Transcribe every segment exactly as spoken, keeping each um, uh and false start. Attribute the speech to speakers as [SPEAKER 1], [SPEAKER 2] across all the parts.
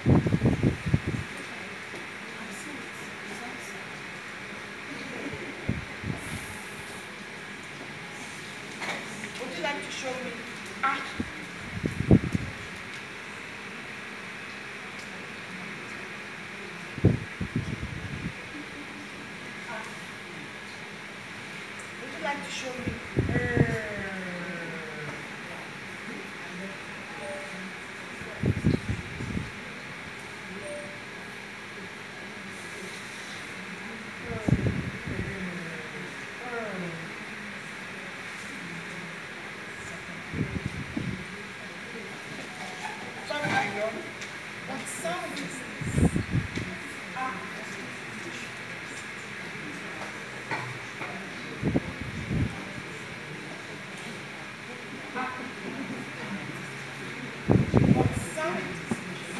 [SPEAKER 1] Would you like to show me? Ah. Would you like to show me? What sound is this? Ah. What sound is this?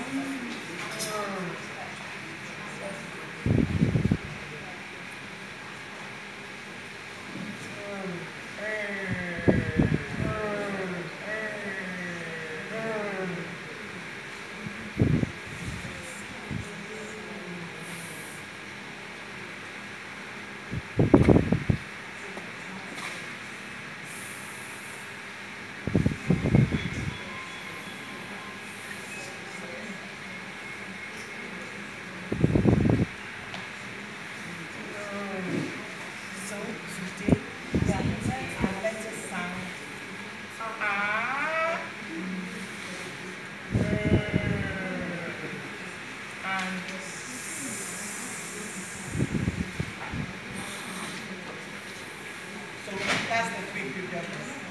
[SPEAKER 1] That's the three previous.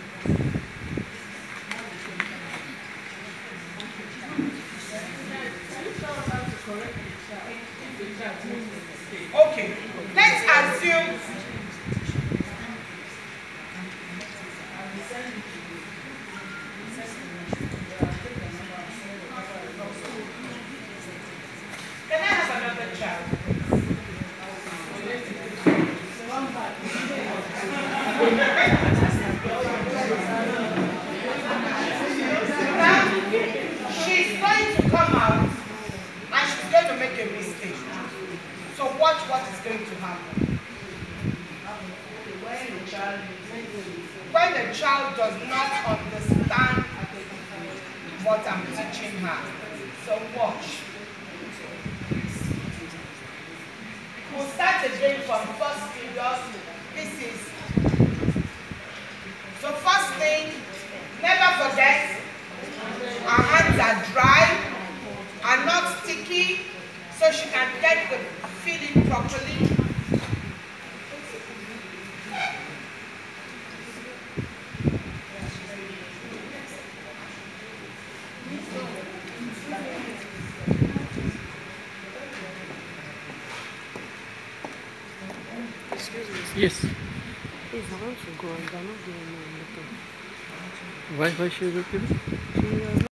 [SPEAKER 1] Okay, let's assume can I have another child? She's going to come out and she's going to make a mistake. So watch what is going to happen. When the child does not understand what I'm teaching her. So watch. We'll start again from first figures. This is. So first thing, never forget, our hands are dry, are not sticky, so she can get the feeling properly.
[SPEAKER 2] Excuse me.
[SPEAKER 3] Yes.
[SPEAKER 2] Please, I want to go. I'm not doing my makeup.
[SPEAKER 3] Why, why should you repeat?